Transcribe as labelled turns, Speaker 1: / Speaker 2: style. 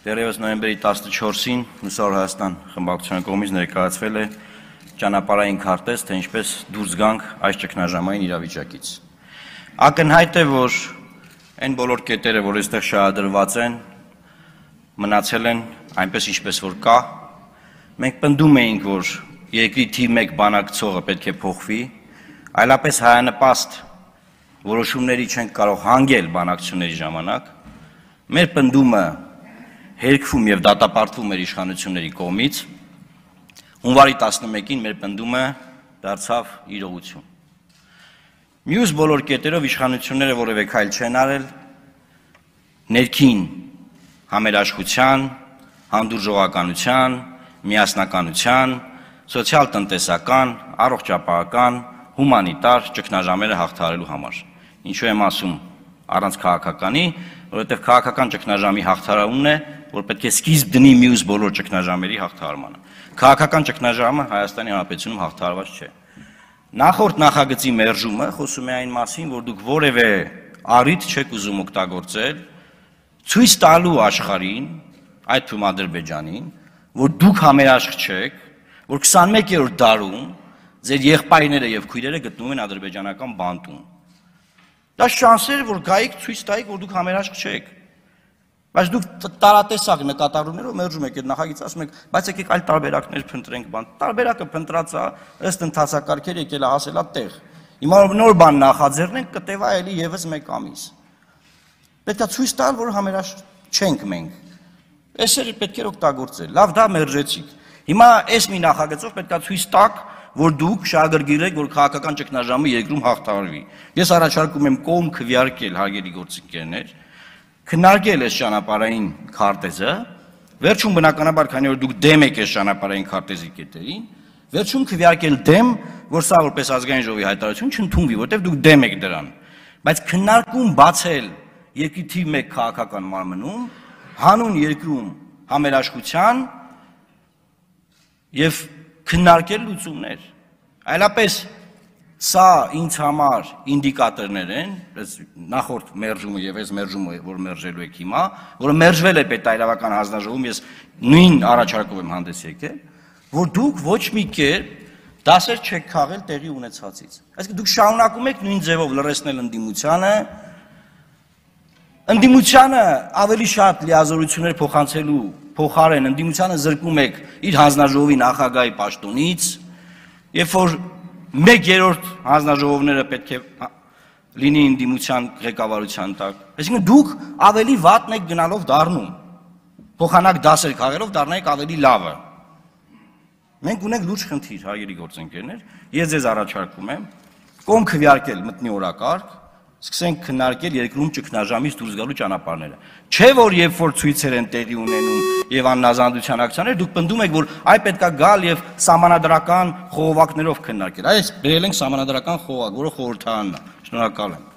Speaker 1: Դեռևս նոյեմբերի 14-ին Լուսավոր Հայաստան խմբակցության կողմից ներկայացվել է ճանապարհային քարտեզ, թե ինչպես դուրս գանք այս ճգնաժամային իրավիճակից։ Ակնհայտ է, որ այն բոլոր կետերը, որ այստեղ շահադրված են, մնացել են այնպես ինչպես որ կա։ Մենք պնդում էինք, որ երկրի թիվ 1 բանակցողը պետք է փոխվի, այլապես հայանպաստ որոշումների չենք կարող հանգել բանակցությունների ժամանակ։ Մեր պնդումը հերքվում եւ դատապարտվում էր իշխանությունների կողմից։ Հունվարի 11-ին մեր պնդումը դարձավ իրողություն։ Մյուս բոլոր կետերով իշխանությունները որևէ քայլ չեն արել ներքին համերաշխության, հանդուրժողականության, միասնականության, սոցիալ-տնտեսական, առողջապահական, հումանիտար ճգնաժամերը հաղթահարելու համար։ Ինչու եմ ասում առանց քաղաքականի, որովհետև քաղաքական ճգնաժամի հաղթահարումն է, որ պետք է սկիզբ դնի մյուս բոլոր ճգնաժամերի հաղթահարմանը։ Քաղաքական ճգնաժամը Հայաստանի Հանրապետությունում հաղթահարված չէ։ Նախորդ նախագծի մերժումը խոսում է այն մասին, որ դուք որևէ առիթ չեք ուզում օգտագործել ցույց տալու աշխարհին, այդ թվում Ադրբեջանին, որ դուք համերաշխ չեք, որ 21-րդ դարում ձեր եղբայրները եւ քույրերը գտնվում են ադրբեջանական բանտում։ Դա շանսեր, որ գայիք ցույց տայիք, որ դուք համերաշխ չեք։ Բայց դուք տարատեսակ նկատառումներով մերժում եք այդ նախագիծը, ասում եք, բայց եկեք այլ տարբերակներ փնտրենք բան։ Տարբերակը փնտրած է, ըստ ընթացակարգեր եկել է հասել է տեղ։ Հիմա նոր բան նախաձեռնենք, կտևա էլի եւս 1 ամիս։ Պետք է ցույց տալ, որ համերաշխ չենք մենք։ Էսերը պետք է օգտագործել։ Լավ, դա մերժեցիք։ Հիմա այս մի նախագծով պետք է ցույց տաք, որ դուք շահագրգիռ եք, որ քաղաքական ճգնաժամը երկրում հաղթահարվի։ Ես առաջարկում եմ կողմ քվեարկել հարգելի գործընկերներ, քննարկել այս ճանապարհային քարտեզը, վերջում բնականաբար, քանի որ դուք դեմ եք այս ճանապարհային քարտեզի կետերին, վերջում քվեարկել դեմ, որ սա որպես ազգային ժողովի հայտարարություն չընդունվի, որտեղ դուք դեմ եք դրան։ Բայց քննարկում բացել երկրի թիվ 1 քաղաքական մարմնում, հանուն երկրում համերաշխության եւ քննարկել լուծումներ։ Այլապես սա ինձ համար ինդիկատորներ են, նախորդ մերժումը եւ այս մերժումը, որ մերժելու եք հիմա, որը մերժվել է պետայրավական հանձնաժողովում, ես նույն առաջարկով եմ հանդես եկել, որ դուք ոչ մի կերպ դասեր չեք քաղել տեղի ունեցածից։ Այսինքն դուք շարունակում եք նույն ձևով լրացնել ընդդիմությանը ավելի շատ լիազորություններ փոխանցելու փոխարեն ընդդիմությանը զրկում եք իր հանձնաժողովի նախագահի պաշտոնից, երբ որ 1/3 հանձնաժողովները պետք է լինի ընդդիմության ղեկավարության տակ։ Այսինքն դուք ավելի վատն եք գնալով դառնում։ Փոխանակ դասեր քաղելով դառնայիք ավելի լավը։ Մենք ունենք լուրջ խնդիր, հարգելի գործընկերներ, ես ձեզ առաջարկում եմ կողմ քվեարկել մտնի օրակարգ, սկսենք քննարկել երկրում ճգնաժամից դուրս գալու ճանապարհները։ Չէ որ երբ որ ցույցեր են տեղի ունենում եւ աննազանդության ակցիաներ, դուք պնդում եք, որ այ պետքա գալ եւ սահմանադրական խողովակներով քննարկել։ Այս բերել ենք սահմանադրական խողովակ, որը խորհրդարանն է։ Շնորհակալ եմ։